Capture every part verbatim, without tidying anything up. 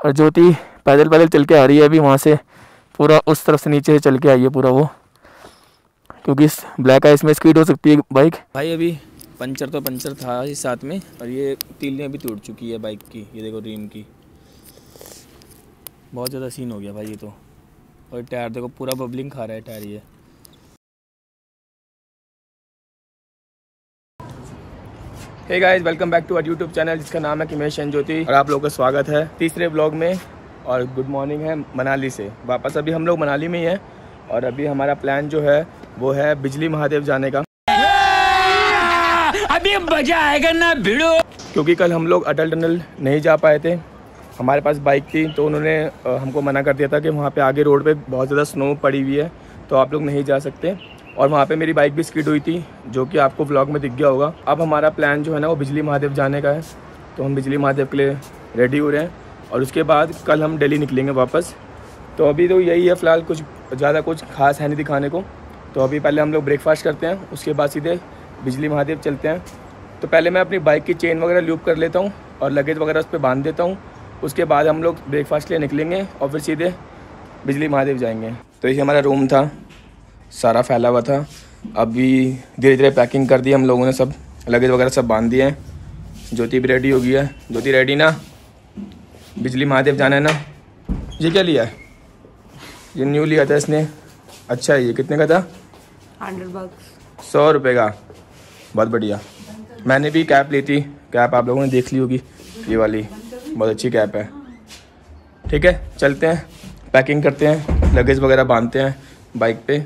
और ज्योति पैदल पैदल चल के आ रही है अभी वहाँ से, पूरा उस तरफ से नीचे से चल के आई है पूरा वो, क्योंकि इस ब्लैक आइस में स्पीड हो सकती है बाइक। भाई अभी पंचर तो पंचर था ही साथ में, और ये तीलियाँ भी टूट चुकी है बाइक की, ये देखो रिम की, बहुत ज़्यादा सीन हो गया भाई ये तो। और टायर देखो पूरा बबलिंग खा रहा है टायर ये। Hey guys, welcome back to our YouTube channel जिसका नाम है किमेश एंड ज्योति, और आप लोगों का स्वागत है तीसरे ब्लॉग में। और गुड मॉर्निंग है मनाली से वापस। अभी हम लोग मनाली में ही हैं और अभी हमारा प्लान जो है वो है बिजली महादेव जाने का। अभी मजा आएगा ना भिड़ो, क्योंकि कल हम लोग अटल टनल नहीं जा पाए थे, हमारे पास बाइक थी तो उन्होंने हमको मना कर दिया था कि वहाँ पे आगे रोड पे बहुत ज़्यादा स्नो पड़ी हुई है तो आप लोग नहीं जा सकते। और वहाँ पे मेरी बाइक भी स्किड हुई थी जो कि आपको व्लॉग में दिख गया होगा। अब हमारा प्लान जो है ना वो बिजली महादेव जाने का है, तो हम बिजली महादेव के लिए रेडी हो रहे हैं और उसके बाद कल हम दिल्ली निकलेंगे वापस। तो अभी तो यही है फ़िलहाल, कुछ ज़्यादा कुछ खास है नहीं दिखाने को। तो अभी पहले हम लोग ब्रेकफास्ट करते हैं, उसके बाद सीधे बिजली महादेव चलते हैं। तो पहले मैं अपनी बाइक की चेन वगैरह लूप कर लेता हूँ और लगेज वगैरह उस पर बांध देता हूँ। उसके बाद हम लोग ब्रेकफास्ट के लिए निकलेंगे और फिर सीधे बिजली महादेव जाएंगे। तो ये हमारा रूम था, सारा फैला हुआ था। अभी धीरे धीरे पैकिंग कर दी हम लोगों ने, सब लगेज वगैरह सब बांध दिए हैं। ज्योति भी रेडी हो गई है। ज्योति रेडी ना, बिजली महादेव जाना है ना। ये क्या लिया है? ये न्यू लिया था इसने। अच्छा है, ये कितने का था? हंड्रेड बक्स, सौ रुपये का। बहुत बढ़िया। मैंने भी कैप ली थी, कैप आप लोगों ने देख ली होगी, ये वाली बहुत अच्छी कैप है। ठीक है, चलते हैं, पैकिंग करते हैं, लगेज वगैरह बांधते हैं बाइक पे।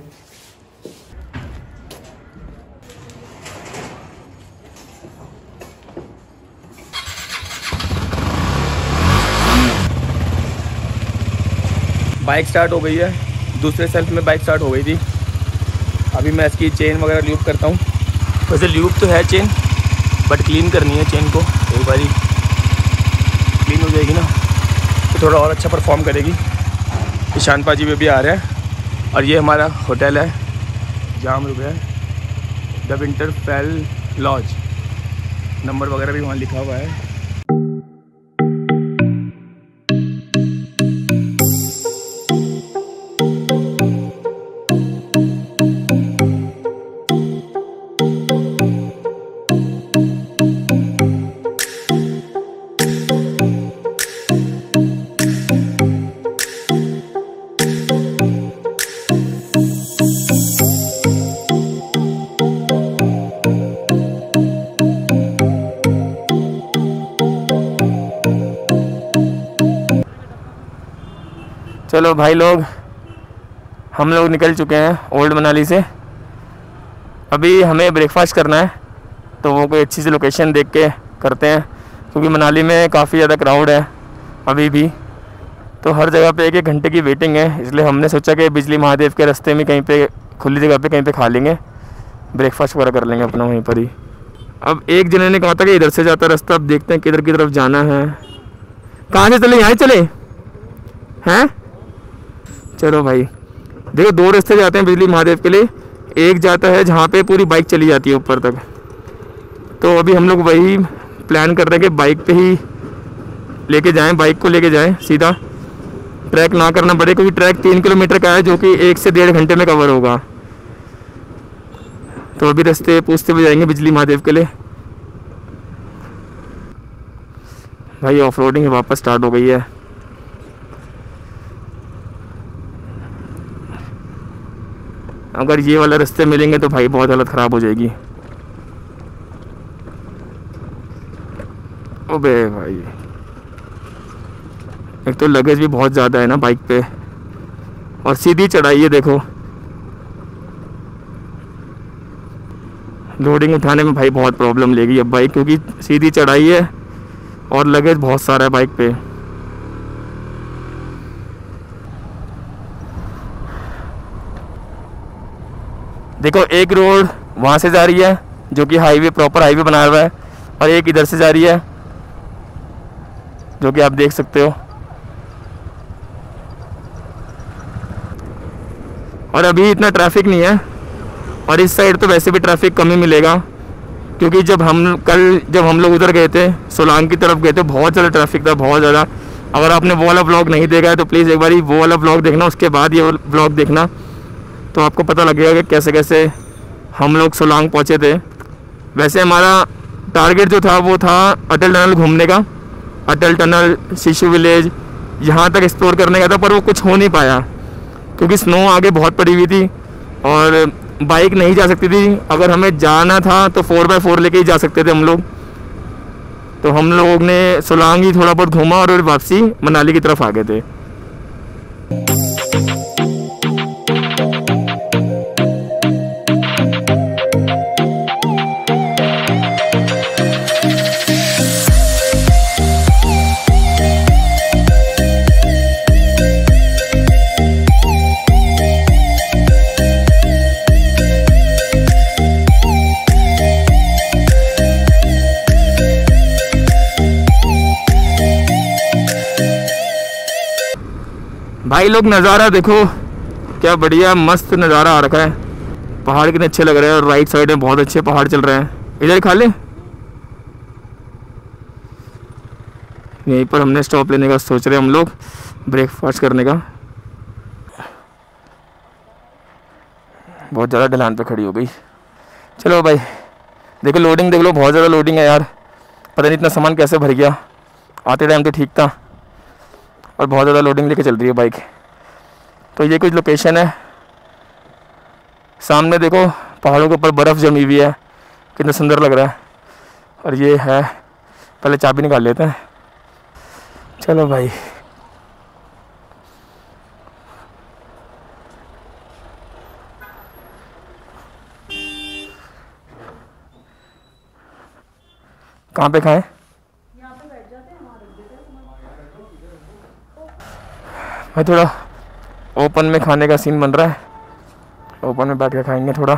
बाइक स्टार्ट हो गई है, दूसरे सेल्फ में बाइक स्टार्ट हो गई थी। अभी मैं इसकी चेन वगैरह ल्यूब करता हूँ। वैसे ल्यूब तो है चेन, बट क्लीन करनी है चेन को। एक बारी क्लीन हो जाएगी ना तो थोड़ा और अच्छा परफॉर्म करेगी। ईशान पाजी भी, भी आ रहे हैं। और ये हमारा होटल है जहाँ हम रुके हैं, द विंटरफेल लॉज। नंबर वगैरह भी वहाँ लिखा हुआ है। चलो भाई लोग, हम लोग निकल चुके हैं ओल्ड मनाली से। अभी हमें ब्रेकफास्ट करना है तो वो कोई अच्छी सी लोकेशन देख के करते हैं, क्योंकि मनाली में काफ़ी ज़्यादा क्राउड है अभी भी, तो हर जगह पे एक एक घंटे की वेटिंग है। इसलिए हमने सोचा कि बिजली महादेव के रास्ते में कहीं पे खुली जगह पे कहीं पे खा लेंगे, ब्रेकफास्ट वगैरह कर लेंगे अपना वहीं पर ही। अब एक जने ने कहा था कि इधर से जाता रास्ता, अब देखते हैं किधर की तरफ जाना है। कहाँ से चले? यहाँ चले हैं? चलो भाई, देखो दो रास्ते जाते हैं बिजली महादेव के लिए। एक जाता है जहाँ पे पूरी बाइक चली जाती है ऊपर तक, तो अभी हम लोग वही प्लान कर रहे हैं कि बाइक पे ही लेके जाएं, बाइक को लेके जाएं, सीधा ट्रैक ना करना पड़े, क्योंकि ट्रैक तीन किलोमीटर का है जो कि एक से डेढ़ घंटे में कवर होगा। तो अभी रास्ते पूछते हुए जाएंगे बिजली महादेव के लिए। भाई ऑफ रोडिंग वापस स्टार्ट हो गई है। अगर ये वाले रास्ते मिलेंगे तो भाई बहुत हालत ख़राब हो जाएगी। ओबे भाई, एक तो लगेज भी बहुत ज़्यादा है ना बाइक पे, और सीधी चढ़ाई है। देखो लोडिंग उठाने में भाई बहुत प्रॉब्लम लेगी अब बाइक, क्योंकि सीधी चढ़ाई है और लगेज बहुत सारा है बाइक पे। देखो एक रोड वहाँ से जा रही है जो कि हाईवे, प्रॉपर हाईवे बनाया हुआ है, और एक इधर से जा रही है जो कि आप देख सकते हो। और अभी इतना ट्रैफिक नहीं है, और इस साइड तो वैसे भी ट्रैफिक कम ही मिलेगा, क्योंकि जब हम कल जब हम लोग उधर गए थे सोलांग की तरफ गए थे बहुत ज़्यादा ट्रैफिक था, बहुत ज़्यादा। अगर आपने वो वाला ब्लॉग नहीं देखा है तो प्लीज़ एक बार वो वाला ब्लॉग देखना, उसके बाद ये ब्लॉग देखना, तो आपको पता लगेगा कि कैसे कैसे हम लोग सोलांग पहुँचे थे। वैसे हमारा टारगेट जो था वो था अटल टनल घूमने का, अटल टनल, शिशु विलेज, यहाँ तक एक्सप्लोर करने का था, पर वो कुछ हो नहीं पाया क्योंकि स्नो आगे बहुत पड़ी हुई थी और बाइक नहीं जा सकती थी। अगर हमें जाना था तो फोर बाई फोर लेके ही जा सकते थे हम लोग। तो हम लोग ने सोलांग ही थोड़ा बहुत घूमा और वापसी मनाली की तरफ आ गए थे। भाई लोग नज़ारा देखो, क्या बढ़िया मस्त नज़ारा आ रखा है। पहाड़ कितने अच्छे लग रहे हैं और राइट साइड में बहुत अच्छे पहाड़ चल रहे हैं। इधर खा ले, यहीं पर हमने स्टॉप लेने का सोच रहे हैं हम लोग, ब्रेकफास्ट करने का। बहुत ज़्यादा ढलान पे खड़ी हो गई। चलो भाई देखो, लोडिंग देख लो, बहुत ज़्यादा लोडिंग है यार। पता नहीं इतना सामान कैसे भर गया। आते टाइम तो ठीक था और बहुत ज़्यादा लोडिंग लेके चल रही है बाइक। तो ये कुछ लोकेशन है। सामने देखो पहाड़ों के ऊपर बर्फ़ जमी हुई है, कितना सुंदर लग रहा है। और ये है, पहले चाबी निकाल लेते हैं। चलो भाई कहाँ पे खाएं? भाई थोड़ा ओपन में खाने का सीन बन रहा है, ओपन में बैठ के खाएंगे थोड़ा।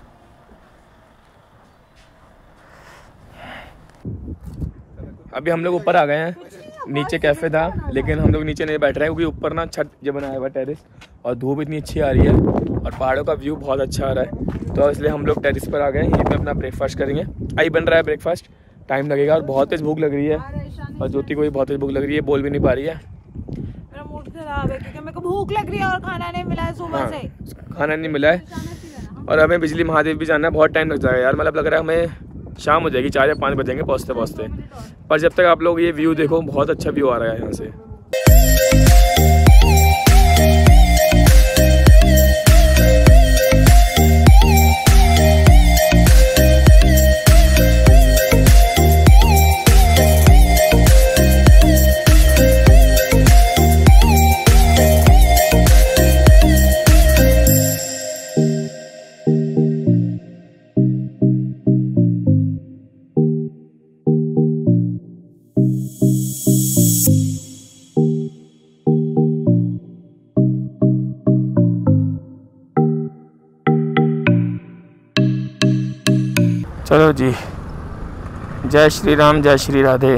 अभी हम लोग ऊपर आ गए हैं, नीचे कैफ़े था लेकिन हम लोग नीचे नहीं बैठ रहे हैं क्योंकि ऊपर ना छत जो बनाया हुआ टेरिस, और धूप इतनी अच्छी आ रही है और पहाड़ों का व्यू बहुत अच्छा आ रहा है, तो इसलिए हम लोग टेरिस पर आ गए हैं। यहीं पे अपना ब्रेकफास्ट करेंगे। आई बन रहा है ब्रेकफास्ट, टाइम लगेगा और बहुत तेज़ भूख लग रही है और ज्योति को भी बहुत तेज़ भूख लग रही है, बोल भी नहीं पा रही है। मेरा मूड खराब है क्योंकि मेरे को भूख लग रही है और खाना नहीं मिला है सुबह हाँ, से। खाना नहीं मिला है और हमें बिजली महादेव भी जाना है, बहुत टाइम लग जाएगा यार। मतलब लग रहा है हमें शाम हो जाएगी, चार या पाँच बजेंगे पहुँचते पहुँचते। पर जब तक आप लोग ये व्यू देखो, बहुत अच्छा व्यू आ रहा है यहाँ से। चलो जी, जय श्री राम, जय श्री राधे।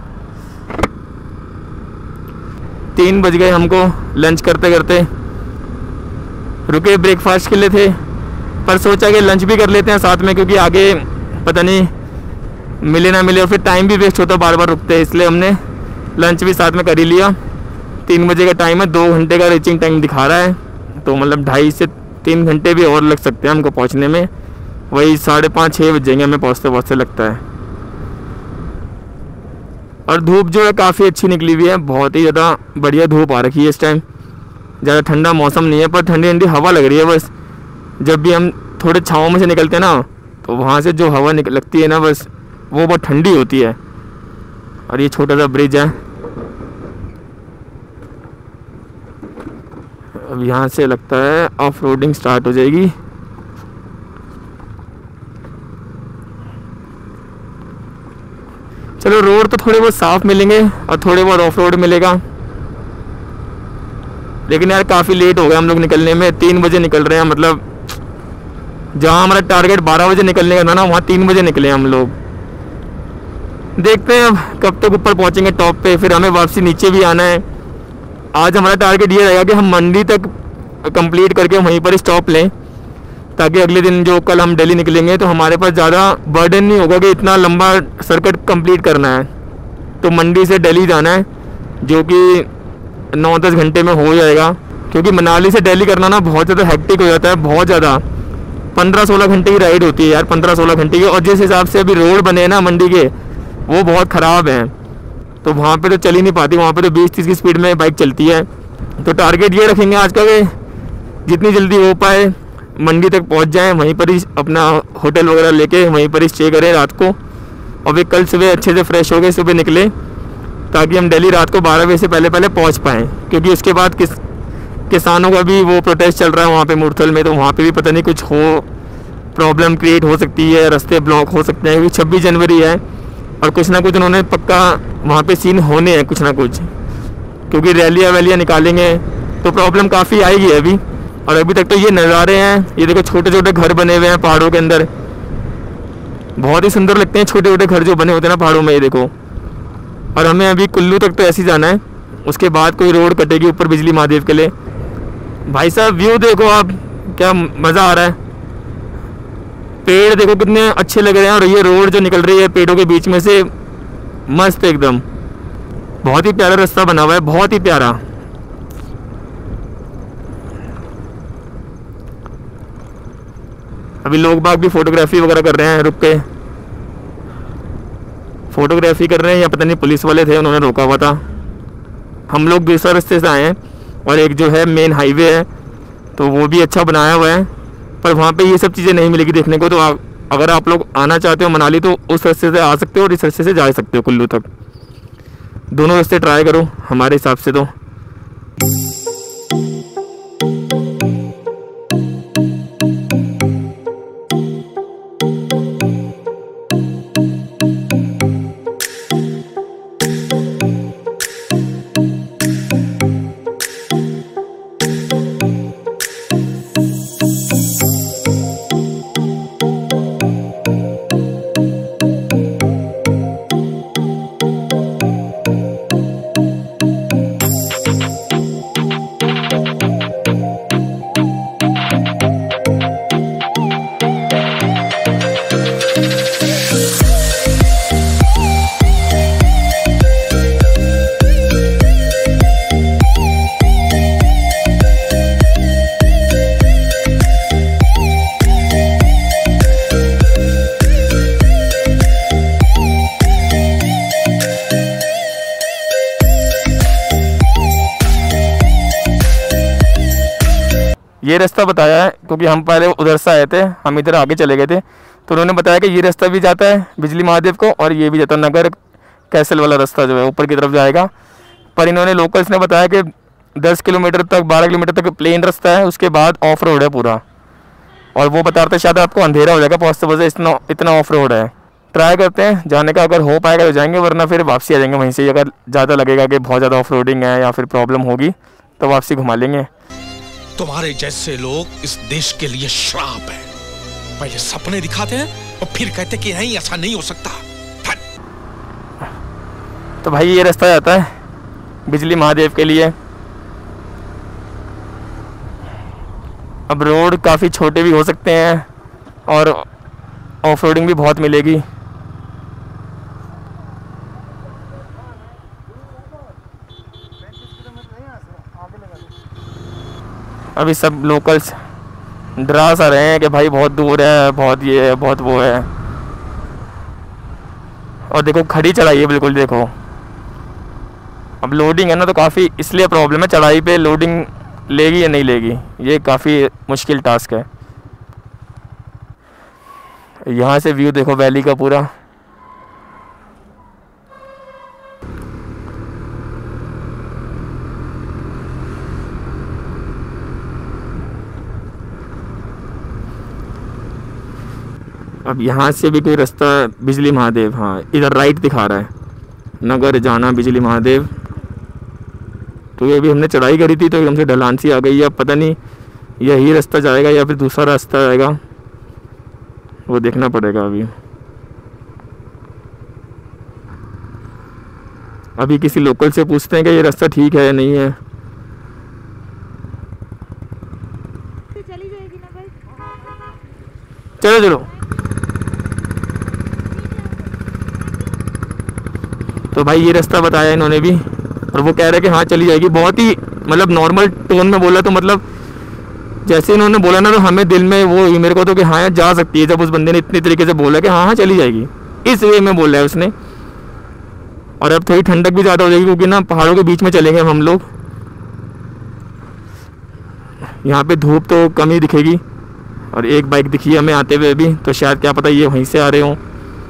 तीन बज गए हमको, लंच करते करते रुके ब्रेकफास्ट के लिए थे, पर सोचा कि लंच भी कर लेते हैं साथ में क्योंकि आगे पता नहीं मिले ना मिले और फिर टाइम भी वेस्ट होता बार बार रुकते, इसलिए हमने लंच भी साथ में कर ही लिया। तीन बजे का टाइम है, दो घंटे का रीचिंग टाइम दिखा रहा है, तो मतलब ढाई से तीन घंटे भी और लग सकते हैं हमको पहुंचने में। वही साढ़े पाँच छः बज जाएंगे हमें पहुँचते पहुँचते लगता है। और धूप जो है काफ़ी अच्छी निकली हुई है, बहुत ही ज़्यादा बढ़िया धूप आ रखी है इस टाइम। ज़्यादा ठंडा मौसम नहीं है पर ठंडी ठंडी हवा लग रही है बस। जब भी हम थोड़े छाँव में से निकलते हैं ना, तो वहाँ से जो हवा निकल लगती है ना, बस वो बहुत ठंडी होती है। और ये छोटा सा ब्रिज है, अब यहाँ से लगता है ऑफ रोडिंग स्टार्ट हो जाएगी। चलो रोड तो थोड़े बहुत साफ मिलेंगे और थोड़े बहुत ऑफ रोड मिलेगा, लेकिन यार काफ़ी लेट हो गया हम लोग निकलने में। तीन बजे निकल रहे हैं, मतलब जहाँ हमारा टारगेट बारह बजे निकलने का था ना, वहाँ तीन बजे निकले हम लोग। देखते हैं अब कब तक ऊपर पहुँचेंगे टॉप पे, फिर हमें वापसी नीचे भी आना है। आज हमारा टारगेट ये रहेगा कि हम मंडी तक कंप्लीट करके वहीं पर स्टॉप लें, ताकि अगले दिन जो कल हम दिल्ली निकलेंगे तो हमारे पास ज़्यादा बर्डन नहीं होगा कि इतना लंबा सर्किट कंप्लीट करना है। तो मंडी से दिल्ली जाना है, जो कि नौ दस घंटे में हो जाएगा, क्योंकि मनाली से दिल्ली करना ना बहुत ज़्यादा हेक्टिक हो जाता है, बहुत ज़्यादा। पंद्रह सोलह घंटे की राइड होती है यार, पंद्रह सोलह घंटे की। और जिस हिसाब से अभी रोड बने हैं ना मंडी के, वो बहुत ख़राब हैं, तो वहाँ पे तो चल ही नहीं पाती। वहाँ पे तो बीस तीस की स्पीड में बाइक चलती है। तो टारगेट ये रखेंगे आज का कि जितनी जल्दी हो पाए मंडी तक पहुँच जाएँ, वहीं पर ही अपना होटल वगैरह लेके वहीं पर ही स्टे करें रात को, और फिर कल सुबह अच्छे से फ्रेश हो गए सुबह निकले, ताकि हम दिल्ली रात को बारह बजे से पहले पहले पहुँच पाएँ। क्योंकि उसके बाद किस किसानों का भी वो प्रोटेस्ट चल रहा है वहाँ पे मुरथल में, तो वहाँ पे भी पता नहीं कुछ हो, प्रॉब्लम क्रिएट हो सकती है, रास्ते ब्लॉक हो सकते हैं। क्योंकि छब्बीस जनवरी है और कुछ ना कुछ उन्होंने पक्का वहाँ पे सीन होने हैं कुछ ना कुछ, क्योंकि रैलियाँ वैलियाँ निकालेंगे तो प्रॉब्लम काफ़ी आएगी अभी। और अभी तक तो ये नज़ारे हैं, ये देखो छोटे छोटे घर बने हुए हैं पहाड़ों के अंदर, बहुत ही सुंदर लगते हैं छोटे छोटे घर जो बने होते हैं ना पहाड़ों में, ये देखो। और हमें अभी कुल्लू तक तो ऐसे ही जाना है, उसके बाद कोई रोड कटेगी ऊपर बिजली महादेव के लिए। भाई साहब व्यू देखो आप, क्या मज़ा आ रहा है। पेड़ देखो कितने अच्छे लग रहे हैं, और ये रोड जो निकल रही है पेड़ों के बीच में से, मस्त एकदम। बहुत ही प्यारा रास्ता बना हुआ है, बहुत ही प्यारा। अभी लोग बाग भी फोटोग्राफी वगैरह कर रहे हैं, रुक के फोटोग्राफी कर रहे हैं, या पता नहीं पुलिस वाले थे उन्होंने रोका हुआ था। हम लोग दूसरा रास्ते से आए हैं, और एक जो है मेन हाईवे है तो वो भी अच्छा बनाया हुआ है, पर वहाँ पे ये सब चीज़ें नहीं मिलेगी देखने को। तो आ, अगर आप लोग आना चाहते हो मनाली तो उस रास्ते से आ सकते हो, और इस रास्ते से जा सकते हो कुल्लू तक। दोनों रास्ते ट्राई करो हमारे हिसाब से। तो ये रास्ता बताया है, क्योंकि हम पहले उधर से आए थे, हम इधर आगे चले गए थे, तो उन्होंने बताया कि ये रास्ता भी जाता है बिजली महादेव को, और ये भी जाता है नगर कैसल वाला रास्ता जो है ऊपर की तरफ जाएगा। पर इन्होंने लोकल्स ने बताया कि दस किलोमीटर तक बारह किलोमीटर तक प्लेन रास्ता है, उसके बाद ऑफ रोड है पूरा। और वो बता रहे थे शायद आपको अंधेरा हो जाएगा पहुँचते पहुँचते, इतना इतना ऑफ रोड है। ट्राई करते हैं जाने का, अगर हो पाएगा तो जाएंगे, वरना फिर वापसी आ जाएंगे वहीं से। अगर ज़्यादा लगेगा कि बहुत ज़्यादा ऑफ रोडिंग है या फिर प्रॉब्लम होगी तो वापसी घुमा लेंगे। तुम्हारे जैसे लोग इस देश के लिए श्राप है। पहले सपने दिखाते हैं और फिर कहते कि नहीं ऐसा नहीं हो सकता। तो भाई ये रास्ता जाता है बिजली महादेव के लिए। अब रोड काफ़ी छोटे भी हो सकते हैं और ऑफ रोडिंग भी बहुत मिलेगी। अभी सब लोकल्स डरा सा रहे हैं कि भाई बहुत दूर है, बहुत ये है, बहुत वो है। और देखो खड़ी चढ़ाई है बिल्कुल, देखो अब लोडिंग है ना तो काफ़ी इसलिए प्रॉब्लम है। चढ़ाई पे लोडिंग लेगी या नहीं लेगी, ये काफ़ी मुश्किल टास्क है। यहाँ से व्यू देखो वैली का पूरा। अब यहाँ से भी कोई रास्ता बिजली महादेव, हाँ इधर राइट दिखा रहा है नगर जाना बिजली महादेव। तो ये भी हमने चढ़ाई करी थी तो एकदम से ढलान सी आ गई। अब पता नहीं यही रास्ता जाएगा या फिर दूसरा रास्ता आएगा, वो देखना पड़ेगा। अभी अभी किसी लोकल से पूछते हैं कि ये रास्ता ठीक है या नहीं है। चली जाएगी ना भाई। चलो चलो। तो भाई ये रास्ता बताया इन्होंने भी, और वो कह रहे हैं कि हाँ चली जाएगी। बहुत ही मतलब नॉर्मल टोन में बोला, तो मतलब जैसे इन्होंने बोला ना तो हमें दिल में वो मेरे को तो कि हाँ जा सकती है। जब उस बंदे ने इतनी तरीके से बोला कि हाँ हाँ चली जाएगी, इस वे में बोला है उसने। और अब थोड़ी ठंडक भी ज़्यादा हो जाएगी क्योंकि ना पहाड़ों के बीच में चलेंगे हम लोग। यहाँ पे धूप तो कम ही दिखेगी। और एक बाइक दिखी है हमें आते हुए भी, तो शायद क्या पता ये वहीं से आ रहे हों।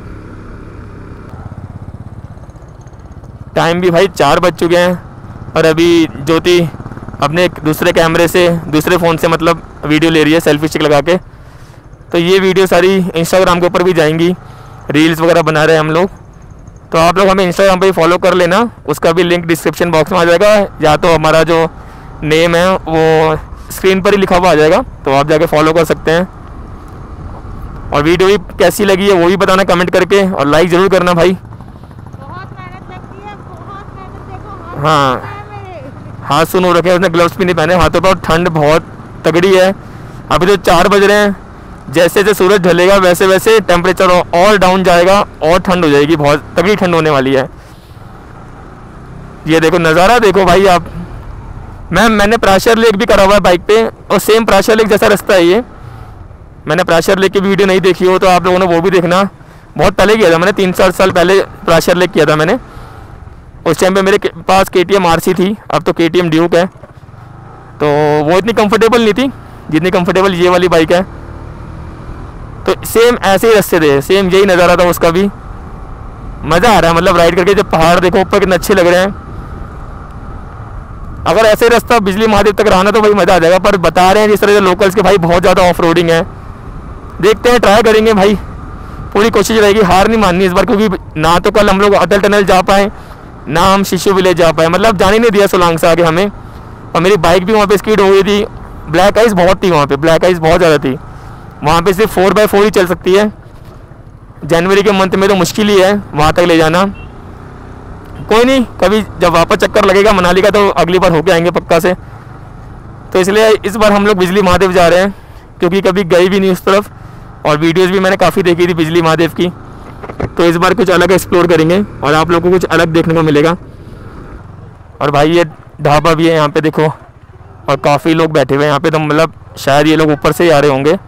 टाइम भी भाई चार बज चुके हैं और अभी ज्योति अपने एक दूसरे कैमरे से दूसरे फ़ोन से मतलब वीडियो ले रही है सेल्फी स्टिक लगा के। तो ये वीडियो सारी इंस्टाग्राम के ऊपर भी जाएंगी, रील्स वगैरह बना रहे हैं हम लोग। तो आप लोग हमें इंस्टाग्राम पे फॉलो कर लेना, उसका भी लिंक डिस्क्रिप्शन बॉक्स में आ जाएगा, या तो हमारा जो नेम है वो स्क्रीन पर ही लिखा हुआ आ जाएगा, तो आप जाके फॉलो कर सकते हैं। और वीडियो भी कैसी लगी है वो भी बताना कमेंट करके, और लाइक ज़रूर करना भाई। बहुत मेहनत लगती है, बहुत मेहनत। देखो हाँ, हाथ सुन हो रखे हैं, उसने ग्लव्स भी नहीं पहने हाथों पर। ठंड बहुत तगड़ी है। अभी तो चार बज रहे हैं, जैसे जैसे सूरज ढलेगा वैसे वैसे टेम्परेचर और डाउन जाएगा और ठंड हो जाएगी, बहुत तगड़ी ठंड होने वाली है। ये देखो नज़ारा देखो भाई आप। मैम मैंने प्राशर लेक भी करा हुआ है बाइक पे, और सेम प्राशर लेक जैसा रास्ता है ये। मैंने प्राशर लेक की वीडियो नहीं देखी हो तो आप लोगों ने वो भी देखना। बहुत पहले किया था मैंने, तीन चार साल पहले प्राशर लेक किया था मैंने। उस टाइम पे मेरे पास के टी एम आर सी थी, अब तो के टी एम ड्यूक है। तो वो इतनी कंफर्टेबल नहीं थी जितनी कंफर्टेबल ये वाली बाइक है। तो सेम ऐसे ही रास्ते थे, सेम यही नज़ारा था उसका भी। मज़ा आ रहा है मतलब राइड करके। जब पहाड़ देखो ऊपर कितने अच्छे लग रहे हैं। अगर ऐसे रास्ता बिजली महादेव तक रहा ना तो भाई मज़ा आ जाएगा। पर बता रहे हैं जिस तरह से लोकल्स के भाई बहुत ज़्यादा ऑफ रोडिंग है। देखते हैं, ट्राई करेंगे भाई, पूरी कोशिश रहेगी, हार नहीं माननी इस बार। क्योंकि ना तो कल हम लोग अटल टनल जा पाए, ना हम शिशु विलेज जा पाए, मतलब जाने नहीं दिया सोलांग से आगे हमें। और मेरी बाइक भी वहाँ पे स्पीड हो गई थी। ब्लैक आइस बहुत थी वहाँ पे, ब्लैक आइस बहुत ज़्यादा थी वहाँ पे। सिर्फ फोर बाई फोर ही चल सकती है। जनवरी के मंथ में तो मुश्किल ही है वहाँ तक ले जाना। कोई नहीं, कभी जब वापस चक्कर लगेगा मनाली का तो अगली बार होके आएंगे पक्का से। तो इसलिए इस बार हम लोग बिजली महादेव जा रहे हैं, क्योंकि कभी गए भी नहीं उस तरफ। और वीडियोज़ भी मैंने काफ़ी देखी थी बिजली महादेव की। तो इस बार कुछ अलग एक्सप्लोर करेंगे और आप लोगों को कुछ अलग देखने को मिलेगा। और भाई ये ढाबा भी है यहाँ पे देखो, और काफ़ी लोग बैठे हुए हैं यहाँ पे। तो मतलब शायद ये लोग ऊपर से ही आ रहे होंगे।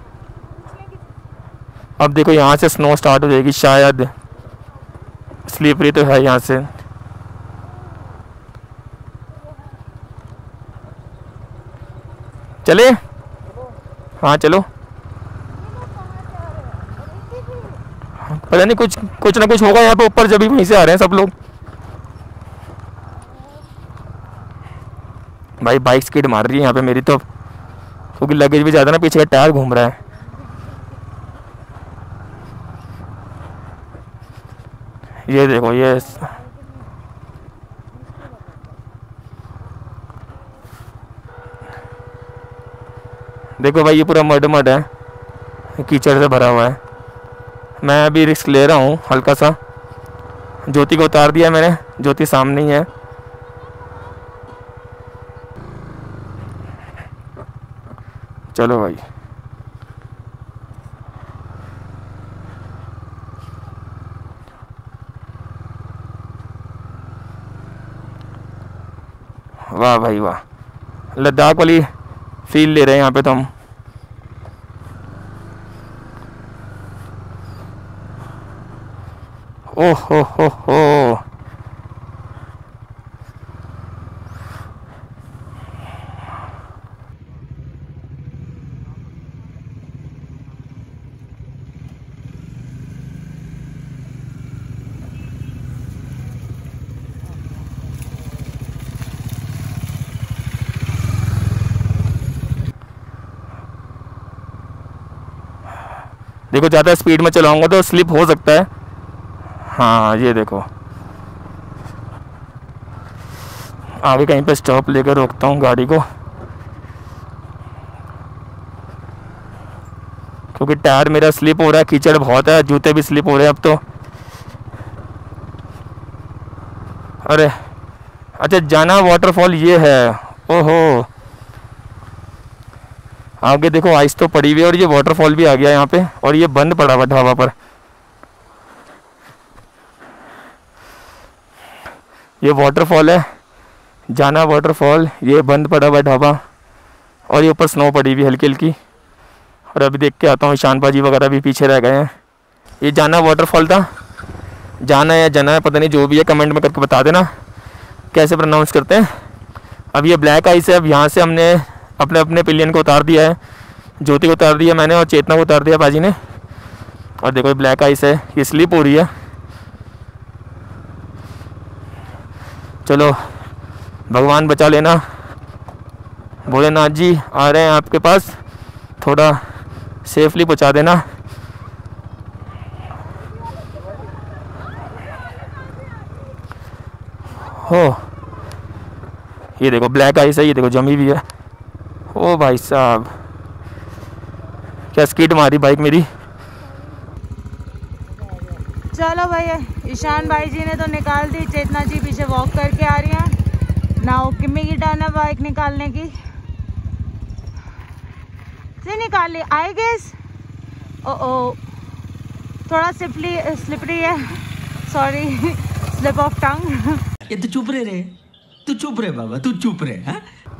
अब देखो यहाँ से स्नो स्टार्ट हो जाएगी शायद, स्लीपरी तो है यहाँ से। चले, हाँ चलो। पता नहीं कुछ कुछ ना कुछ होगा यहाँ पे ऊपर, जब भी वहीं से आ रहे हैं सब लोग। भाई बाइक स्किड मार रही है यहाँ पे मेरी तो, क्योंकि लगेज भी ज़्यादा ना, पीछे का टायर घूम रहा है। ये देखो ये देखो भाई, ये पूरा मड मड है, कीचड़ से भरा हुआ है। मैं अभी रिस्क ले रहा हूँ हल्का सा। ज्योति को उतार दिया मैंने, ज्योति सामने ही है। चलो भाई, वाह भाई वाह, लद्दाख वाली फील ले रहे हैं यहाँ पे तो हम। ओह हो हो हो, देखो ज़्यादा स्पीड में चलाऊंगा तो स्लिप हो सकता है। हाँ ये देखो, आगे कहीं पे स्टॉप लेकर रोकता हूँ गाड़ी को, क्योंकि टायर मेरा स्लिप हो रहा है, कीचड़ बहुत है, जूते भी स्लिप हो रहे हैं अब तो। अरे अच्छा, जाना वाटरफॉल ये है। ओहो, आगे देखो आइस तो पड़ी हुई है और ये वाटरफॉल भी आ गया यहाँ पे, और ये बंद पड़ा हुआ ढाबा पर। ये वाटरफॉल है जाना वाटरफॉल, ये बंद पड़ा हुआ ढाबा और ये ऊपर स्नो पड़ी हुई हल्की हल्की। और अभी देख के आता हूँ, ईशान पाजी वगैरह भी पीछे रह गए हैं। ये जाना वाटरफॉल था, जाना है या जाना है पता नहीं, जो भी है कमेंट में करके बता देना कैसे प्रोनाउंस करते हैं। अब ये ब्लैक आइस है। अब यहाँ से हमने अपने अपने पिलियन को उतार दिया है, ज्योति को उतार दिया मैंने और चेतना को उतार दिया पाजी ने। और देखो ये ब्लैक आइस है, ये स्लिप हो रही है। चलो भगवान बचा लेना, भोलेनाथ जी आ रहे हैं आपके पास, थोड़ा सेफली पहुंचा देना। हो ये देखो ब्लैक आइस है, ये देखो जमी भी है। ओ भाई साहब क्या स्कीड मारी बाइक मेरी। चलो भैया, ईशान भाई जी ने तो निकाल दी, चेतना जी पीछे वॉक करके आ रही हैं। नाउ किम्मी की टर्न है बाइक निकालने की। से निकाल ली आई गेस। ओ ओ थोड़ा स्लिपली स्लिपरी है, सॉरी स्लिप ऑफ टंग। ये तू चुप रहे रे, तू चुप रहे बाबा, तू चुप रहे। हाँ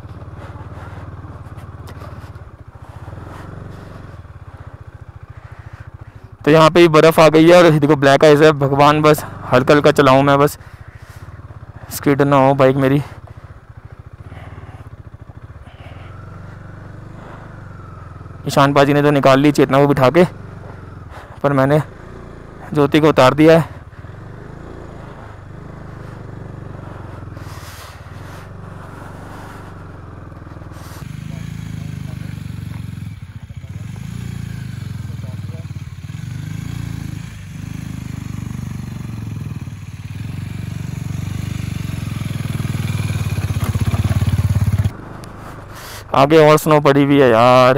तो यहाँ पे बर्फ़ आ गई है और देखो ब्लैक आइस है। भगवान बस हल्का हल्का चलाऊँ मैं, बस स्किड ना हो बाइक मेरी। ईशान पाजी ने तो निकाल ली चेतना को बिठा के, पर मैंने ज्योति को उतार दिया है। आगे और स्नो पड़ी हुई है यार।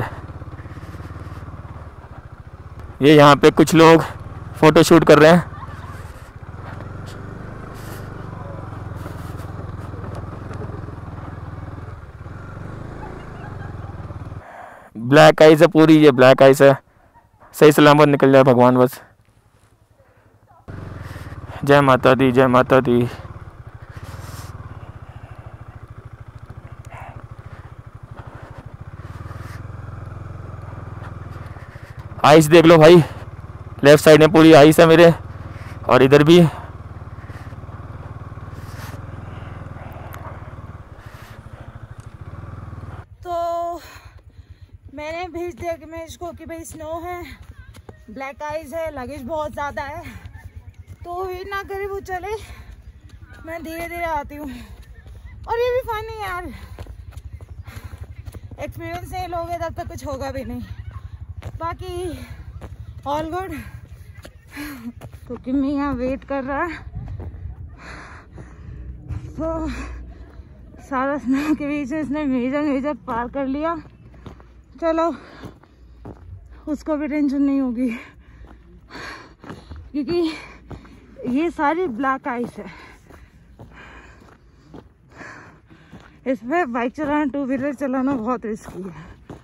ये यहाँ पे कुछ लोग फ़ोटो शूट कर रहे हैं। ब्लैक आइस है पूरी, ये ब्लैक आइस है। सही सलामत निकल जाए भगवान बस। जय माता दी, जय माता दी। आइस देख लो भाई, लेफ्ट साइड में पूरी आइस है मेरे, और इधर भी। तो मैंने भेज दिया कि मैं इसको कि भाई स्नो है, ब्लैक आइस है, लगेज बहुत ज़्यादा है, तो वेट ना करे वो चले, मैं धीरे धीरे आती हूँ। और ये भी फन है यार, एक्सपीरियंस नहीं लोगे तब तक कुछ होगा भी नहीं। बाकी ऑल गुड। तो किम्मी यहाँ वेट कर रहा है, तो सारा स्नो के बीच में इसने मेजर मेजर पार कर लिया। चलो उसको भी टेंशन नहीं होगी, क्योंकि ये सारी ब्लैक आइस है। इसमें बाइक चलाना, टू व्हीलर चलाना बहुत रिस्की है।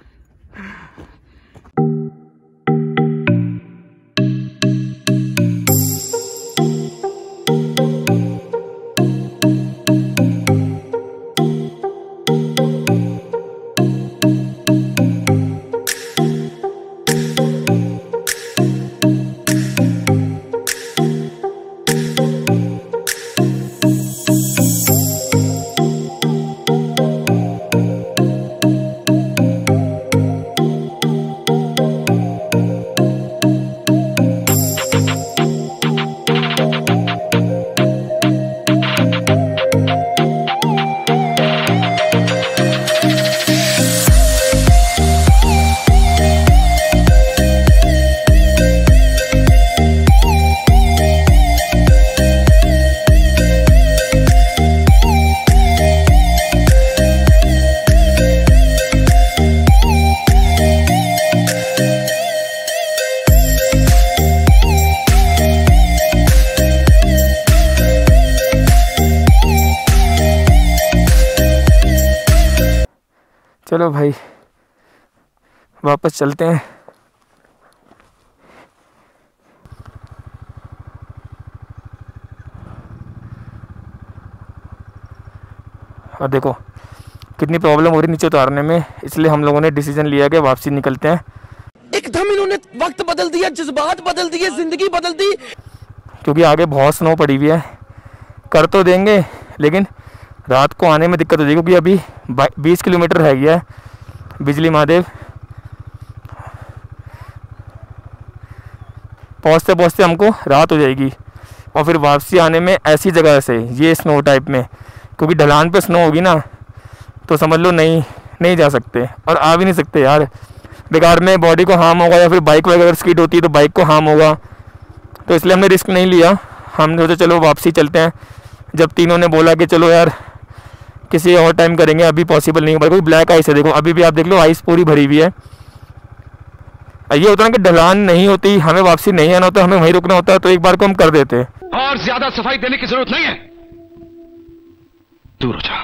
चलो भाई वापस चलते हैं। और देखो कितनी प्रॉब्लम हो रही नीचे उतारने में, इसलिए हम लोगों ने डिसीजन लिया कि वापसी निकलते हैं। एकदम इन्होंने वक्त बदल दिया, जज्बात बदल दिए, जिंदगी बदल दी। क्योंकि आगे बहुत स्नो पड़ी हुई है। कर तो देंगे लेकिन रात को आने में दिक्कत हो जाएगी, क्योंकि अभी बीस किलोमीटर रह गया है बिजली महादेव। पहुँचते पहुँचते हमको रात हो जाएगी और फिर वापसी आने में ऐसी जगह से ये स्नो टाइप में, क्योंकि ढलान पे स्नो होगी ना तो समझ लो नहीं नहीं जा सकते और आ भी नहीं सकते यार। बेकार में बॉडी को हार्म होगा या फिर बाइक वगैरह अगर स्कीड होती है तो बाइक को हार्म होगा, तो इसलिए हमने रिस्क नहीं लिया। हमने सोचा चलो वापसी चलते हैं। जब तीनों ने बोला कि चलो यार किसी और टाइम करेंगे, अभी पॉसिबल नहीं होगा, कोई ब्लैक आइस है। देखो अभी भी आप देख लो आइस पूरी भरी हुई है। ये होता है कि ढलान नहीं होती, हमें वापसी नहीं आना होता, हमें वहीं रुकना होता है, तो एक बार को हम कर देते। और ज्यादा सफाई देने की जरूरत नहीं है, दूर हो जा,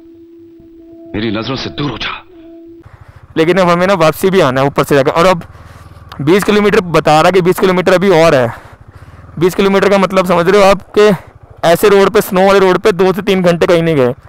मेरी नजरों से दूर हो जा। लेकिन अब हमें ना वापसी भी आना है ऊपर से जाकर, और अब बीस किलोमीटर बता रहा कि बीस किलोमीटर अभी और है। बीस किलोमीटर का मतलब समझ रहे हो आप कि ऐसे रोड पे, स्नो वाले रोड पे दो से तीन घंटे कहीं नहीं गए,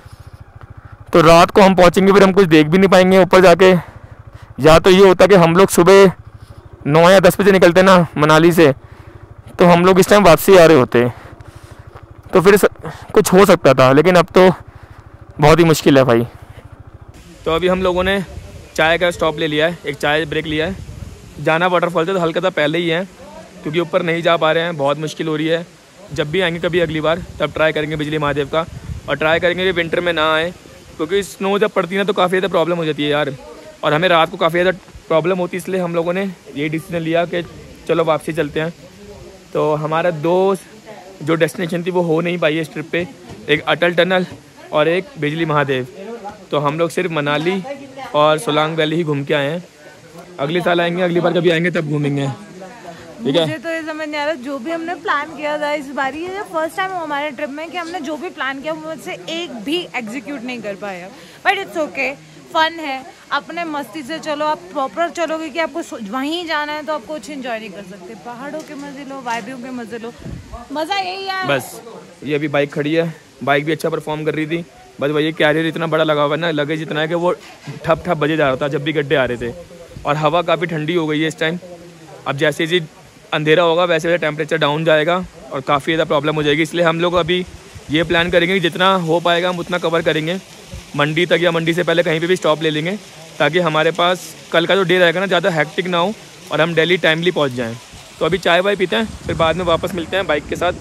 तो रात को हम पहुंचेंगे फिर हम कुछ देख भी नहीं पाएंगे ऊपर जाके। या तो ये होता कि हम लोग सुबह नौ या दस बजे निकलते ना मनाली से, तो हम लोग इस टाइम वापसी आ रहे होते, तो फिर कुछ हो सकता था, लेकिन अब तो बहुत ही मुश्किल है भाई। तो अभी हम लोगों ने चाय का स्टॉप ले लिया है, एक चाय ब्रेक लिया है। जाना वाटरफॉल से तो हल्का सा पहले ही है, क्योंकि ऊपर नहीं जा पा रहे हैं, बहुत मुश्किल हो रही है। जब भी आएंगे कभी अगली बार तब ट्राई करेंगे बिजली महादेव का, और ट्राई करेंगे कि विंटर में ना आए, क्योंकि स्नो जब पड़ती है ना तो काफ़ी ज़्यादा प्रॉब्लम हो जाती है यार, और हमें रात को काफ़ी ज़्यादा प्रॉब्लम होती है। इसलिए हम लोगों ने ये डिसीजन लिया कि चलो वापसी चलते हैं। तो हमारा दो जो डेस्टिनेशन थी वो हो नहीं पाई है इस ट्रिप पे, एक अटल टनल और एक बिजली महादेव। तो हम लोग सिर्फ मनाली और सोलांग वैली ही घूम के आए हैं। अगले साल आएंगे, अगली बार कभी आएंगे तब घूमेंगे, ठीक है। मुझे तो ये समझ नहीं आ रहा, जो भी हमने प्लान किया था इस बार, ये फर्स्ट टाइम हमारे ट्रिप में कि हमने जो भी प्लान किया वो मुझसे एक भी एग्जीक्यूट नहीं कर पाया। बट इट्स ओके, फन है, अपने मस्ती से चलो। आप प्रॉपर चलोगे कि आपको वहीं जाना है तो आप कुछ एंजॉय नहीं कर सकते। पहाड़ों के मजे लो, वादियों के मजे लो, मज़ा यही है बस। ये अभी बाइक खड़ी है, बाइक भी अच्छा परफॉर्म कर रही थी, बस वही कैरियर इतना बड़ा लगा हुआ है ना, लगेज इतना है कि वो ठप ठप बजे जा रहा था जब भी गड्ढे आ रहे थे। और हवा काफ़ी ठंडी हो गई है इस टाइम। अब जैसे ही अंधेरा होगा वैसे वैसे टेम्परेचर डाउन जाएगा और काफ़ी ज़्यादा प्रॉब्लम हो जाएगी। इसलिए हम लोग अभी ये प्लान करेंगे कि जितना हो पाएगा हम उतना कवर करेंगे मंडी तक, या मंडी से पहले कहीं पे भी स्टॉप ले लेंगे, ताकि हमारे पास कल का जो डे रहेगा ना ज़्यादा हैक्टिक ना हो और हम दिल्ली टाइमली पहुँच जाएँ। तो अभी चाय वाय पीते हैं, फिर बाद में वापस मिलते हैं बाइक के साथ।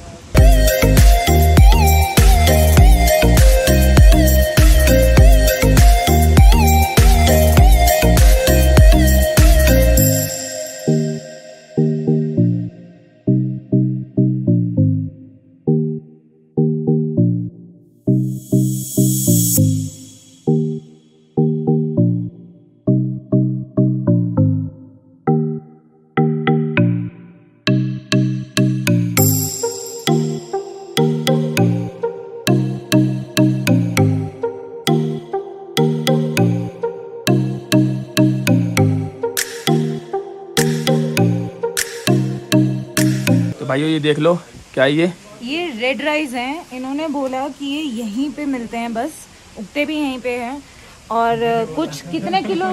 भाइयों ये देख लो, क्या ये ये रेड राइस हैं। इन्होंने बोला कि ये यहीं पे मिलते हैं, बस उगते भी यहीं पे हैं। और कुछ कितने kilo?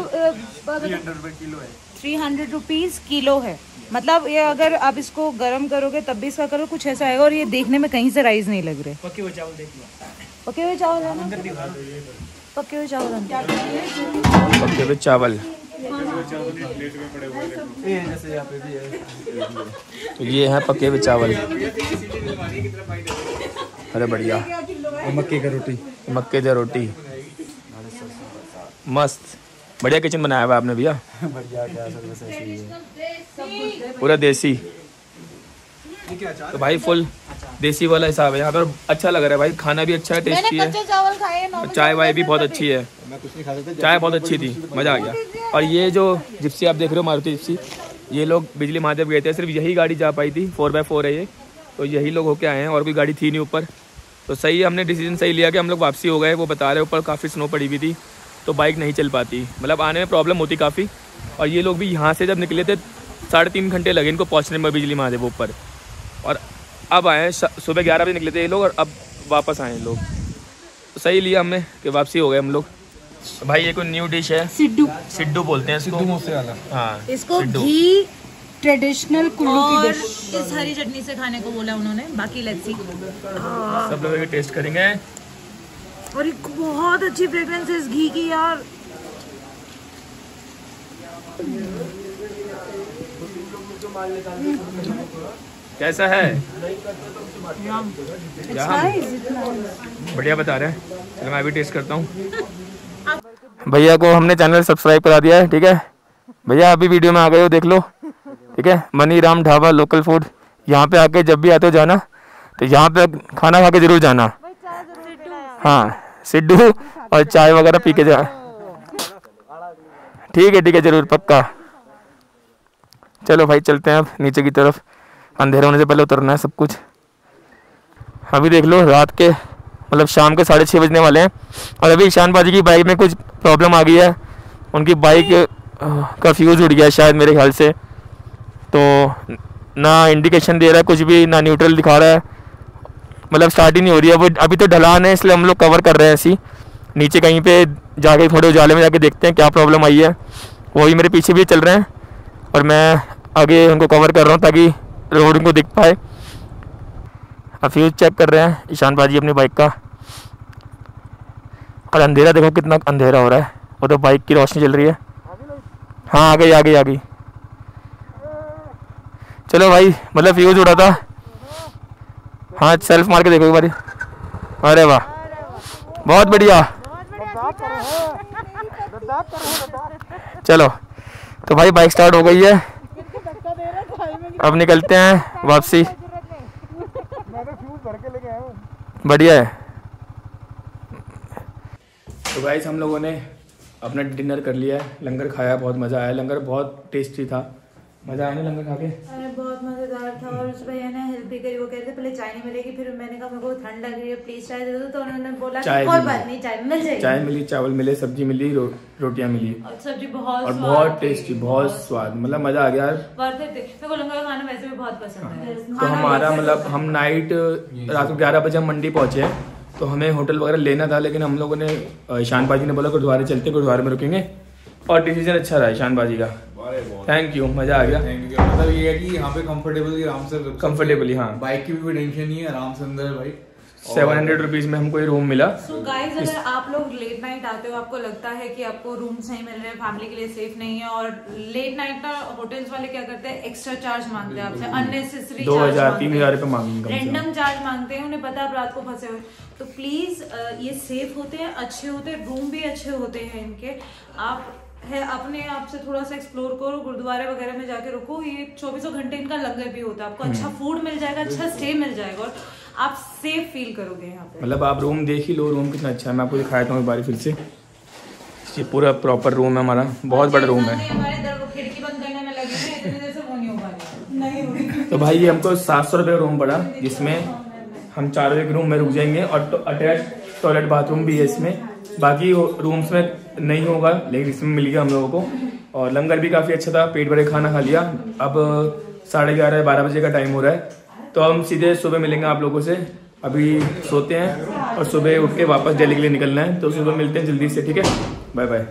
Three hundred rupees kilo है। मतलब ये अगर आप इसको गर्म करोगे तब भी इसका कलर कुछ ऐसा आएगा। और ये देखने में कहीं से राइस नहीं लग रहे। पके हुए चावल देख लो, पके हुए चावल है ना, पके हुए चावल, पके हुए चावल। तो ये है पके हुए चावल। अरे बढ़िया। मक्के का रोटी, मक्के की रोटी मस्त, बढ़िया किचन बनाया हुआ आपने भैया। बढ़िया, क्या सब ऐसे ही है, पूरा देसी। तो भाई फुल देसी वाला हिसाब है यहाँ पर। अच्छा लग रहा है भाई, खाना भी अच्छा है, टेस्टी है। चावल खाए, चाय वाय भी बहुत अच्छी है, मैं कुछ नहीं खा सकता, चाय बहुत अच्छी थी, मज़ा आ गया। और ये जो जिप्सी आप देख रहे हो, मारुति जिप्सी, ये लोग बिजली महादेव गए थे, सिर्फ यही गाड़ी जा पाई थी, फोर बाई फोर है ये, तो यही लोग होके आए हैं, और कोई गाड़ी थी नहीं ऊपर। तो सही है, हमने डिसीजन सही लिया कि हम लोग वापसी हो गए। वो बता रहे ऊपर काफ़ी स्नो पड़ी हुई थी तो बाइक नहीं चल पाती, मतलब आने में प्रॉब्लम होती काफ़ी। और ये लोग भी यहाँ से जब निकले थे साढ़े तीन घंटे लगे इनको पहुँचने में बिजली महादेव ऊपर, और अब आए सुबह ग्यारह बजे निकले थे ये लोग और अब वापस आए लोग। सही लिया हमने कि वापसी हो गए हम लोग। भाई ये कोई न्यू डिश है, सिड्डू सिड्डू बोलते हैं इसको। सिद्धू मूसे वाला। हाँ इसको सिड्डू। घी ट्रेडिशनल कुल्लू की डिश इस हरी चटनी से खाने को बोला उन्होंने। बाकी लेट्स सी, सब लोग टेस्ट करेंगे। और एक बहुत अच्छी फ्रेग्रेंस है इस घी की यार। कैसा है? बढ़िया बता रहे हैं। चलो मैं भी टेस्ट करता हूँ। भैया को हमने चैनल सब्सक्राइब करा दिया है, ठीक है भैया, अभी वीडियो में आ गए हो, देख लो, ठीक है। मनी राम ढाबा लोकल फूड, यहाँ पे आके जब भी आते हो जाना, तो यहाँ पे खाना खा के जरूर जाना। हाँ सिड्डू और चाय वगैरह पी के जा। ठीक है ठीक है जरूर, पक्का। चलो भाई चलते हैं अब नीचे की तरफ, अंधेरा होने से पहले उतरना है सब कुछ। अभी देख लो रात के मतलब शाम के साढ़े छः बजने वाले हैं, और अभी ईशान बाजी की बाइक में कुछ प्रॉब्लम आ गई है। उनकी बाइक का फ्यूज़ उड़ गया है शायद मेरे ख्याल से, तो ना इंडिकेशन दे रहा है कुछ भी, ना न्यूट्रल दिखा रहा है, मतलब स्टार्ट ही नहीं हो रही है वो। अभी तो ढलान है इसलिए हम लोग कवर कर रहे हैं ऐसी, नीचे कहीं पे जाके थोड़े उजाले में जाके देखते हैं क्या प्रॉब्लम आई है। वही मेरे पीछे भी चल रहे हैं और मैं आगे उनको कवर कर रहा हूँ ताकि रोड उनको दिख पाए। अब फ्यूज़ चेक कर रहे हैं ईशान बाजी अपनी बाइक का। और अंधेरा देखो कितना अंधेरा हो रहा है, वो तो बाइक की रोशनी चल रही है। हाँ आ गई आ गई आ गई। चलो भाई, मतलब फ्यूज़ उड़ा था। हाँ सेल्फ मार के देखो एक बारी। अरे वाह बहुत बढ़िया। चलो तो भाई बाइक स्टार्ट हो गई है, अब निकलते हैं वापसी। बढ़िया है। तो गाइस हम लोगों ने अपना डिनर कर लिया है, लंगर खाया, बहुत मज़ा आया। लंगर बहुत टेस्टी था, मज़ा आया ना लंगर खा के? अरे बहुत मजेदार था। और उस भैया ने हेल्प भी करी, वो कह रहे थे पहले चाय नहीं मिलेगी, फिर मैंने कहा मेरे को ठंड लग रही है प्लीज चाय दे दो, तो उन्होंने बोला चाय कोई बात नहीं चाय मिल जाएगी। चाय मिली, चावल मिले, सब्जी मिली, रो, रोटियां मिली और सब्जी बहुत और बहुत टेस्टी, बहुत स्वाद, मतलब मज़ा आ गया यार। मेरे को लंगर खाना वैसे भी बहुत पसंद है। तो हमारा मतलब हम नाइट रात को ग्यारह बजे हम मंडी पहुंचे हैं, तो हमें होटल वगैरह लेना था, लेकिन हम लोगों ने ईशान बाजी ने बोला गुरुद्वारे चलते, गुरुद्वारे में रुकेंगे, और डिसीजन अच्छा रहा ईशान बाजी का। थैंक यू, मजा आ गया। Thank you. मतलब ये है कि यहाँ पे कंफर्टेबली आराम से कंफर्टेबली, हाँ बाइक की भी कोई टेंशन नहीं है, आराम से अंदर भाई। सेवन हंड्रेड रुपीज में हमको ये रूम मिला। सो so गाइज, अगर आप लोग लेट नाइट आते हो, आपको लगता है कि आपको रूम्स नहीं मिल रहे हैं, फैमिली के लिए सेफ नहीं है, और लेट नाइट ना होटल्स वाले क्या करते हैं, एक्स्ट्रा चार्ज मांगते हैं आपसे, अननेसेसरी दो हजार तीन हजार रुपए मांगेंगे, रैंडम चार्ज मांगते हैं, उन्हें पता है आप रात को फंसे हुए। तो प्लीज ये सेफ होते हैं, अच्छे होते हैं, रूम भी अच्छे होते हैं इनके। आप है अपने आप से थोड़ा सा एक्सप्लोर करो, गुरुद्वारे वगैरह में जाके रुको। ये चौबीसों घंटे इनका लंगर भी होता है, आपको अच्छा फूड मिल जाएगा, अच्छा स्टे मिल जाएगा, और आप सेफ फील करोगे यहाँ पे। मतलब आप रूम देख ही लो, रूम कितना अच्छा है। मैं आपको दिखाया था एक बार फिर से, ये पूरा प्रॉपर रूम है हमारा, बहुत बड़ा रूम है। खिड़की बंद करने में लगे हैं, इतनी देर से वो नहीं हो पा रहा, नहीं हो रही। तो भाई ये हमको सात सौ रुपये का रूम पड़ा, जिसमें हम चारों एक रूम में रुक जाएंगे, और अटैच टॉयलेट बाथरूम भी है इसमें। बाकी रूम्स में नहीं होगा, लेकिन इसमें मिल गया हम लोगों को। और लंगर भी काफ़ी अच्छा था, पेट भरे खाना खा लिया। अब साढ़े ग्यारह बारह बजे का टाइम हो रहा है, तो हम सीधे सुबह मिलेंगे आप लोगों से। अभी सोते हैं और सुबह उठ के वापस दिल्ली के लिए निकलना है, तो सुबह मिलते हैं जल्दी से, ठीक है? Bye bye.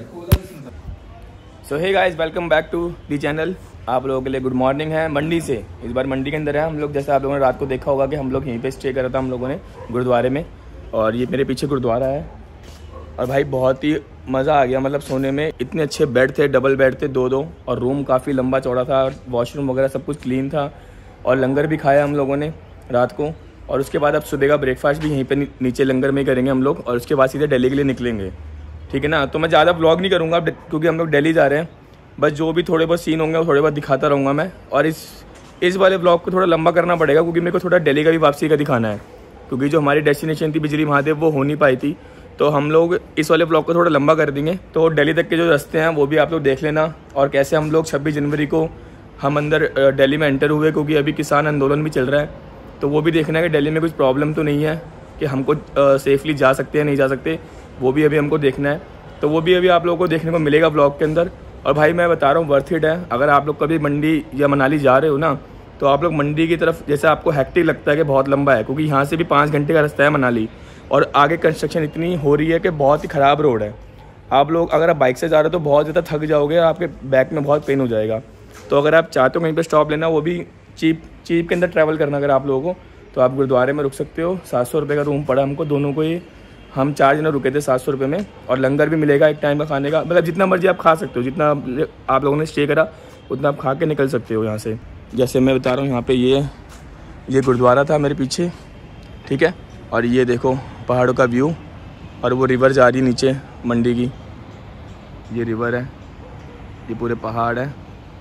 So hey guys, welcome back to the channel. आप लोगों के लिए गुड मॉर्निंग है मंडी से। इस बार मंडी के अंदर है हम लोग, जैसे आप लोगों ने रात को देखा होगा कि हम लोग यहीं पे स्टे करा था हम लोगों ने गुरुद्वारे में, और ये मेरे पीछे गुरुद्वारा है। और भाई बहुत ही मज़ा आ गया, मतलब सोने में। इतने अच्छे बेड थे, डबल बेड थे दो दो, और रूम काफ़ी लंबा चौड़ा था, वॉशरूम वगैरह सब कुछ क्लीन था, और लंगर भी खाया हम लोगों ने रात को। और उसके बाद अब सुबह का ब्रेकफास्ट भी यहीं पे नीचे लंगर में ही करेंगे हम लोग, और उसके बाद सीधे दिल्ली के लिए निकलेंगे, ठीक है ना? तो मैं ज़्यादा व्लॉग नहीं करूँगा क्योंकि हम लोग दिल्ली जा रहे हैं, बस जो भी थोड़े बहुत सीन होंगे वो थोड़े बहुत दिखाता रहूँगा मैं। और इस इस वाले ब्लॉग को थोड़ा लंबा करना पड़ेगा, क्योंकि मेरे को थोड़ा दिल्ली का भी वापसी का दिखाना है, क्योंकि जो हमारी डेस्टिनेशन थी बिजली महादेव वो हो नहीं पाई थी। तो हम लोग इस वाले ब्लॉग को थोड़ा लंबा कर देंगे, तो दिल्ली तक के जो रास्ते हैं वो भी आप लोग देख लेना, और कैसे हम लोग छब्बीस जनवरी को हम अंदर दिल्ली में एंटर हुए, क्योंकि अभी किसान आंदोलन भी चल रहा है, तो वो भी देखना है कि दिल्ली में कुछ प्रॉब्लम तो नहीं है, कि हमको सेफली जा सकते हैं नहीं जा सकते, वो भी अभी हमको देखना है। तो वो भी अभी आप लोगों को देखने को मिलेगा ब्लॉग के अंदर। और भाई मैं बता रहा हूँ, वर्थ इट है। अगर आप लोग कभी मंडी या मनाली जा रहे हो ना, तो आप लोग मंडी की तरफ, जैसे आपको हेक्टिक लगता है कि बहुत लंबा है, क्योंकि यहाँ से भी पाँच घंटे का रास्ता है मनाली, और आगे कंस्ट्रक्शन इतनी हो रही है कि बहुत ही ख़राब रोड है। आप लोग अगर आप बाइक से जा रहे हो तो बहुत ज़्यादा थक जाओगे और आपके बैक में बहुत पेन हो जाएगा। तो अगर आप चाहते हो कहीं पे स्टॉप लेना, वो भी चीप चीप के अंदर ट्रैवल करना अगर आप लोगों को, तो आप गुरुद्वारे में रुक सकते हो। सात सौ रुपये का रूम पड़ा हमको दोनों को ही, हम चार जने रुके थे सात सौ रुपये में, और लंगर भी मिलेगा एक टाइम का खाने का। मतलब जितना मर्जी आप खा सकते हो, जितना आप लोगों ने स्टे करा उतना आप खा के निकल सकते हो यहाँ से। जैसे मैं बता रहा हूँ, यहाँ पे ये ये गुरुद्वारा था मेरे पीछे, ठीक है, और ये देखो पहाड़ों का व्यू, और वो रिवर जा रही है नीचे मंडी की, ये रिवर है, ये पूरे पहाड़ है,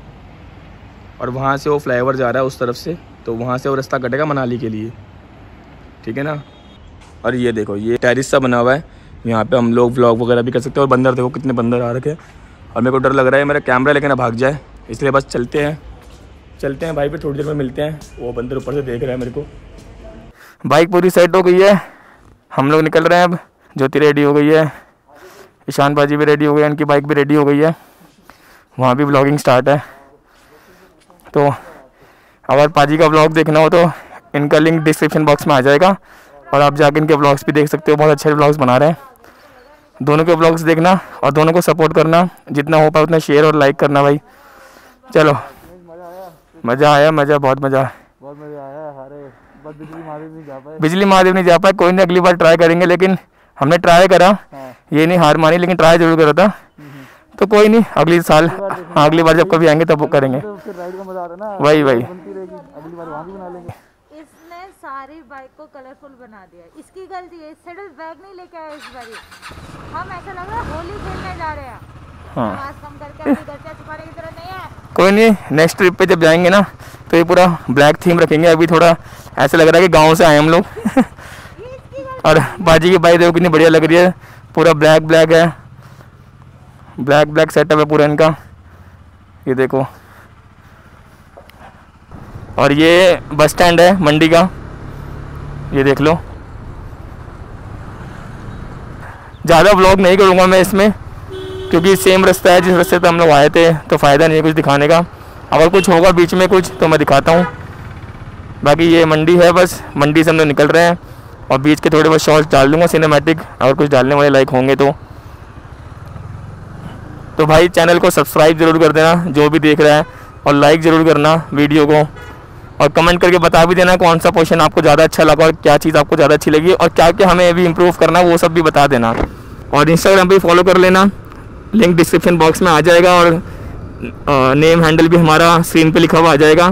और वहाँ से वो फ्लाईओवर जा रहा है उस तरफ से, तो वहाँ से वो रास्ता कटेगा मनाली के लिए, ठीक है ना। और ये देखो ये टेरिस सा बना हुआ है, यहाँ पे हम लोग व्लॉग वगैरह भी कर सकते हैं। और बंदर देखो कितने बंदर आ रखे हैं, और मेरे को डर लग रहा है मेरा कैमरा लेके ना भाग जाए, इसलिए बस चलते हैं चलते हैं भाई, फिर थोड़ी देर में मिलते हैं। वो बंदर ऊपर से देख रहा है मेरे को। बाइक पूरी सेट हो गई है, हम लोग निकल रहे हैं अब। ज्योति रेडी हो गई है, ईशान बाजी भी रेडी हो गए, इनकी बाइक भी रेडी हो गई है, वहाँ भी व्लॉगिंग स्टार्ट है। तो अगर पाजी का व्लॉग देखना हो तो इनका लिंक डिस्क्रिप्शन बॉक्स में आ जाएगा, और आप जाके इनके व्लॉग्स भी देख सकते हो, बहुत अच्छे व्लॉग्स बना रहे हैं। दोनों के व्लॉग्स देखना और दोनों को सपोर्ट करना, जितना हो पाए उतना शेयर और लाइक करना भाई। चलो, मज़ा आया, मज़ा बहुत मज़ा बहुत मजा आया। अरे बस बिजली महादेव नहीं जा पाए बिजली महादेव नहीं जा पाए, कोई नहीं, अगली बार ट्राई करेंगे। लेकिन हमने ट्राई करा, हाँ। ये नहीं हार मानी, लेकिन ट्राई जरूर करा था। तो कोई नहीं, अगली साल हाँ अगली बार जब कभी आएंगे तब वो करेंगे। तो फिर राइड का मजा आता है ना, वही वही बनती रहेगी, अगली बार वहाँ भी बना लेंगे। इसने सारी बाइक को कलरफुल बना दिया, इसकी गलती है। सेडल बैग नहीं लेके आया इस बारी, हम ऐसा लग रहा है होली खेलने जा रहे हैं। हाँ, आवाज कम करके अपनी गर्जा छुपाने की तरह नहीं है। कोई नहीं, नेक्स्ट ट्रिप पे जब जाएंगे ना तो ये पूरा ब्लैक थीम रखेंगे। अभी थोड़ा ऐसा लग रहा है कि गाँव से आए हम लोग। और बाजी की बाइक देखो कितनी बढ़िया लग रही है, पूरा ब्लैक ब्लैक है, ब्लैक ब्लैक सेटअप है पूरा इनका, ये देखो। और ये बस स्टैंड है मंडी का, ये देख लो। ज़्यादा व्लॉग नहीं करूँगा मैं इसमें, क्योंकि सेम रास्ता है जिस रास्ते पे हम लोग आए थे, तो फ़ायदा नहीं है कुछ दिखाने का। अगर कुछ होगा बीच में कुछ तो मैं दिखाता हूँ। बाकी ये मंडी है, बस मंडी से हम लोग निकल रहे हैं, और बीच के थोड़े बहुत शॉर्ट्स डाल दूँगा सिनेमैटिक, अगर कुछ डालने वाले लाइक होंगे तो। तो भाई चैनल को सब्सक्राइब ज़रूर कर देना जो भी देख रहा है, और लाइक ज़रूर करना वीडियो को, और कमेंट करके बता भी देना कौन सा पोर्शन आपको ज़्यादा अच्छा लगा और क्या चीज़ आपको ज़्यादा अच्छी लगी, और क्या क्या हमें अभी इम्प्रूव करना है वो सब भी बता देना। और इंस्टाग्राम पे फॉलो कर लेना, लिंक डिस्क्रिप्शन बॉक्स में आ जाएगा, और नेम हैंडल भी हमारा स्क्रीन पे लिखा हुआ आ जाएगा।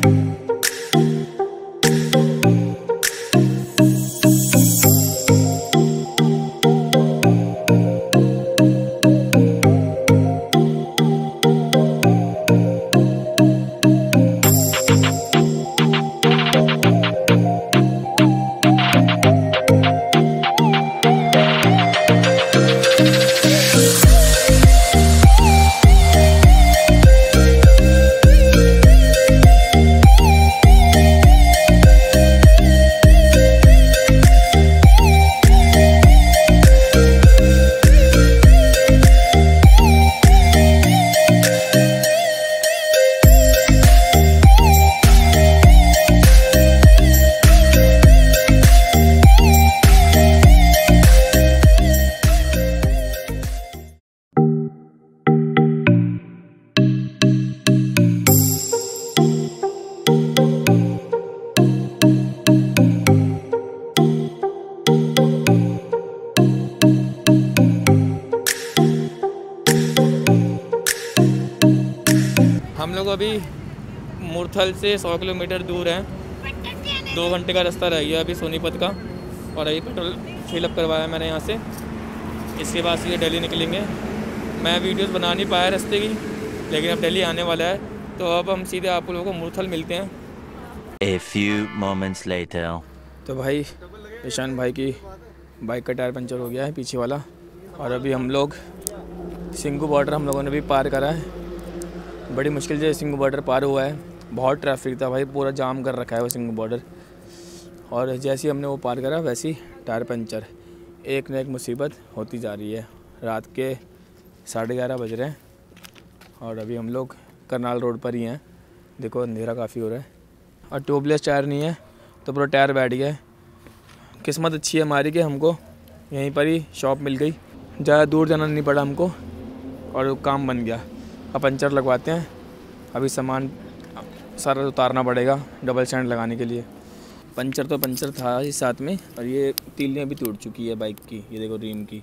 हम लोग अभी मुरथल से सौ किलोमीटर दूर हैं, दो घंटे का रास्ता रह गया अभी सोनीपत का, और अभी पेट्रोल फिलअप करवाया मैंने यहाँ से। इसके बाद से दिल्ली निकलेंगे। मैं वीडियोस बना नहीं पाया रास्ते की, लेकिन अब दिल्ली आने वाला है, तो अब हम सीधे आप लोगों को मुरथल मिलते हैं। A few moments later. तो भाई ईशान भाई की बाइक का टायर पंचर हो गया है पीछे वाला, और अभी हम लोग सिंगू बॉर्डर हम लोगों ने भी पार करा है। बड़ी मुश्किल से सिंगू बॉर्डर पार हुआ है, बहुत ट्रैफिक था भाई, पूरा जाम कर रखा है वो सिंगू बॉर्डर। और जैसे ही हमने वो पार करा वैसे ही टायर पंचर, एक न एक मुसीबत होती जा रही है। रात के साढ़े ग्यारह बज रहे हैं, और अभी हम लोग करनाल रोड पर ही हैं। देखो अंधेरा काफ़ी हो रहा है, और ट्यूबलेस टायर नहीं है तो पूरा टायर बैठ गया है। किस्मत अच्छी है हमारी कि हमको यहीं पर ही शॉप मिल गई, ज़्यादा दूर जाना नहीं पड़ा हमको और काम बन गया। अब पंचर लगवाते हैं, अभी सामान सारा उतारना पड़ेगा डबल स्टैंड लगाने के लिए। पंचर तो पंचर था ही साथ में, और ये तीलियाँ भी टूट चुकी है बाइक की, ये देखो रिम की,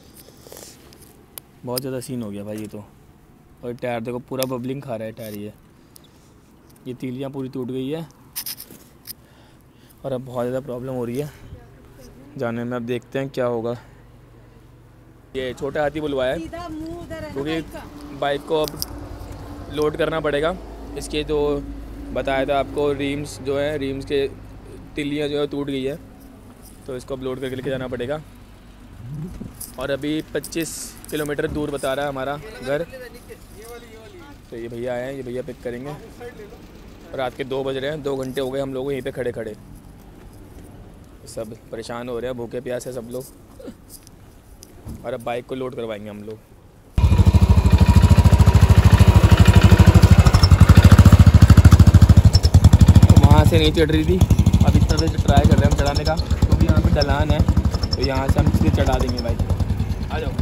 बहुत ज़्यादा सीन हो गया भाई ये तो। और टायर देखो पूरा बबलिंग खा रहा है टायर, ये ये तीलियाँ पूरी टूट गई है और अब बहुत ज़्यादा प्रॉब्लम हो रही है जाने में। अब देखते हैं क्या होगा। ये छोटा हाथी बुलवाया है क्योंकि बाइक को अब लोड करना पड़ेगा। इसके जो बताया था आपको, रीम्स जो है, रीम्स के तिलियाँ जो है टूट गई है, तो इसको अब लोड करके लेके जाना पड़ेगा। और अभी पच्चीस किलोमीटर दूर बता रहा है हमारा घर। तो ये भैया आए हैं, ये भैया पिक करेंगे। रात के दो बज रहे हैं, दो घंटे हो गए हम लोग यहीं पे खड़े खड़े, सब परेशान हो रहे हैं, भूखे प्यासे सब लोग। और अब बाइक को लोड करवाएंगे हम लोग। वहाँ से नहीं चढ़ रही थी, अब इस तरह से ट्राई कर रहे हैं हम चढ़ाने का, क्योंकि यहाँ पे ढलान है, तो यहाँ से हम सीधे चढ़ा देंगे बाइक। आ जाओ।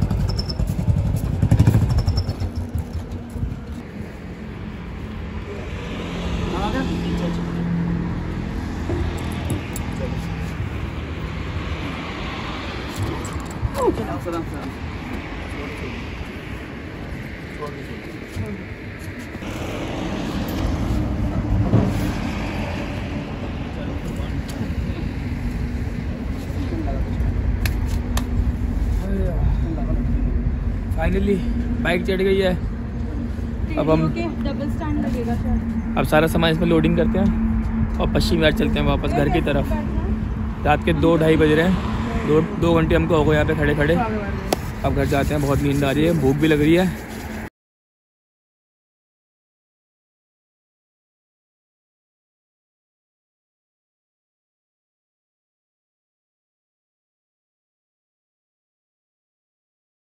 फाइनली बाइक चढ़ गई है। अब हम डबल स्टैंड लगेगा शायद। अब सारा सामान इसमें लोडिंग करते हैं और पश्चिम घाट चलते हैं वापस घर की तरफ। रात के दो ढाई बज रहे हैं, दो दो घंटे हमको हो गए यहाँ पे खड़े खड़े। अब घर जाते हैं, बहुत नींद आ रही है, भूख भी लग रही है।